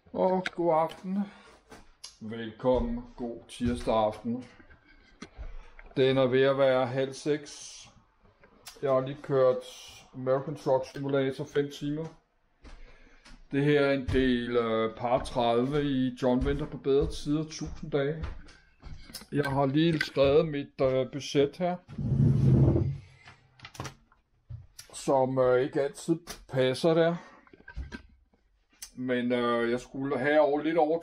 Og god aften. Velkommen. God tirsdag aften. Den er ved at være 5:30. Jeg har lige kørt American Truck Simulator 5 timer. Det her er en del par 30 i John Winther på bedre tider 1000 dage. Jeg har lige skrevet mit budget her, som ikke altid passer der. Men jeg skulle have lidt over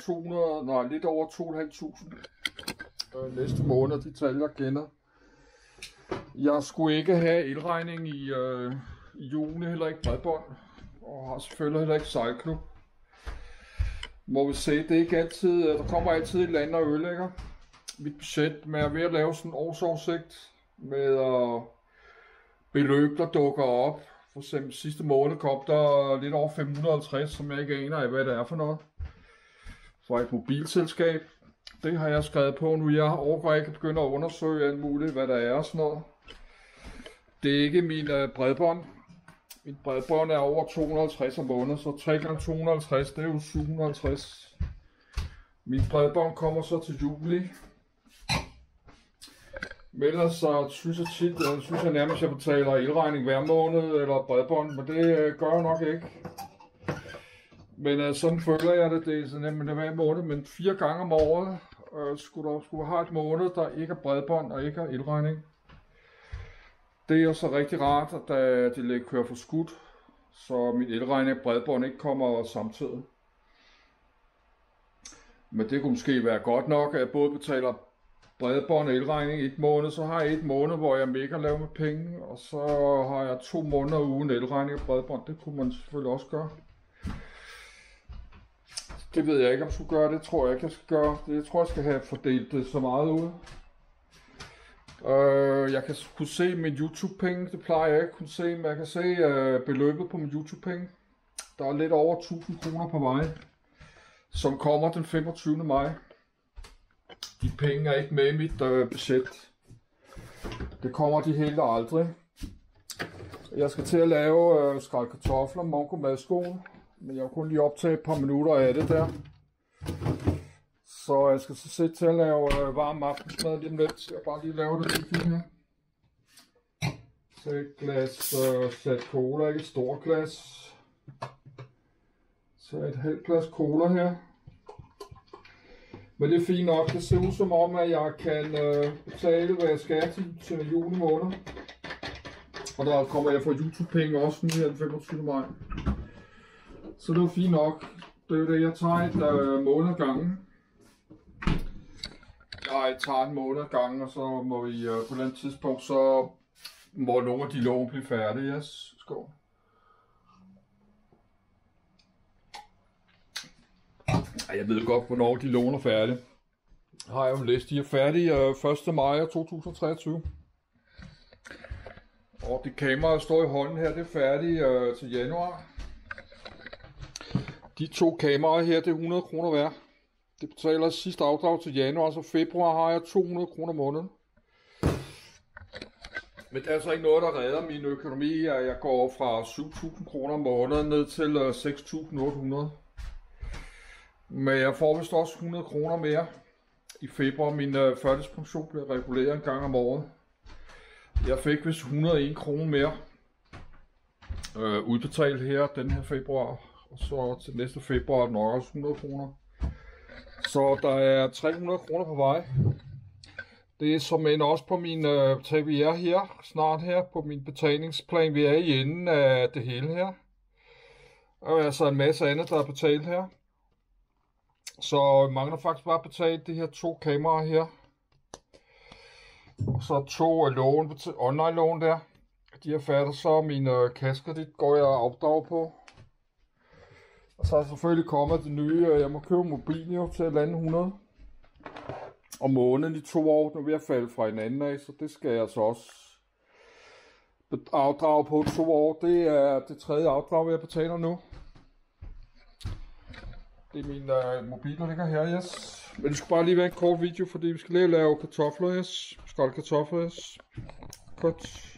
2.500 næste måned, de tal jeg kender. Jeg skulle ikke have elregning i juni, heller ikke bredbånd, og har selvfølgelig heller ikke sejlklub. Må vi se, det er ikke altid, der kommer altid et eller andet og ødelægger mit budget, men jeg er ved at lave sådan en årsoversigt med beløb, der dukker op. For eksempel sidste måned kom der lidt over 550, som jeg ikke aner af, hvad det er for noget. Fra et mobilselskab. Det har jeg skrevet på nu. Jeg overgår ikke at begynde at undersøge alt muligt, hvad der er og sådan noget. Det er ikke min bredbånd. Min bredbånd er over 250 om måneden, så 3 gange 250, det er jo 750. Min bredbånd kommer så til juli. Men ellers så synes jeg nærmest, at jeg betaler elregning hver måned eller bredbånd, men det gør jeg nok ikke. Men sådan føler jeg det, det er sådan nemt hver måned, men 4 gange om året skulle have et måned, der ikke er bredbånd og ikke er elregning. Det er jo så rigtig rart, at det kører for skudt, så min elregning og bredbånd ikke kommer samtidig. Men det kunne måske være godt nok, at jeg både betaler bredbånd og elregning i et måned, så har jeg et måned, hvor jeg er mega lav med penge, og så har jeg 2 måneder uden elregning og bredbånd. Det kunne man selvfølgelig også gøre. Det ved jeg ikke, om jeg skulle gøre. Det tror jeg ikke, jeg skal gøre. Jeg tror, jeg skal have fordelt det så meget ud. Jeg kan kunne se min YouTube-penge. Det plejer jeg ikke at kunne se, men jeg kan se beløbet på min YouTube-penge. Der er lidt over 1000 kroner på vej, som kommer den 25. maj. De penge er ikke med i mit budget. Det kommer de helt aldrig. Jeg skal til at lave skræl kartofler, mongo madskolen. Men jeg har kun lige optaget et par minutter af det der. Så jeg skal så sætte til at lave varm aftensmad lige om lidt. Jeg bare lige lave det lige her. Så et glas sat cola, ikke et stort glas. Så et halvt glas cola her. Men det er fint nok. Det ser ud som om, at jeg kan betale, hvad jeg skal til juni måned. Og der kommer jeg fra YouTube-penge også nu her den 25. maj. Så det er fint nok. Det er jo det, jeg tager et måned ad gangen. Jeg tager en måned ad gangen, og så må vi på et eller andet tidspunkt, så må nogle af de lån blive færdige. Yes, skål. Jeg ved godt, hvornår de lån er færdige. Har jeg jo læst, de er færdige 1. maj 2023. Og det kamera, der står i hånden her, det er færdigt til januar. De 2 kameraer her, det er 100 kroner hver. Det betaler sidste afdrag til januar, så februar har jeg 200 kroner om måneden. Men det er altså ikke noget, der redder min økonomi, at jeg går fra 7.000 kroner om måneden ned til 6.800. Men jeg får vist også 100 kroner mere i februar. Min førtidspension bliver reguleret en gang om året. Jeg fik vist 101 kroner mere udbetalt her den her februar. Og så til næste februar er det nok også 100 kroner. Så der er 300 kroner på vej. Det er som end også på min TVR her, snart her, på min betalingsplan. Vi er i enden af det hele her. Og altså en masse andet, der er betalt her. Så mangler faktisk bare betalt de her 2 kameraer her. Og så 2 lån, online lån der. De er færdige, så min kassekredit går jeg afdrag på. Og så er selvfølgelig kommet det nye, jeg må købe mobil jo til 1.500 om måneden i 2 år. Nu er vi ved at falde fra hinanden af, så det skal jeg så også afdrage på 2 år. Det er det 3. afdrag, jeg betaler nu. Det er min mobil, der ligger her, yes. Men det skal bare lige være en kort video, fordi vi skal lige lave kartofler, yes. Skål kartofler, yes. Godt.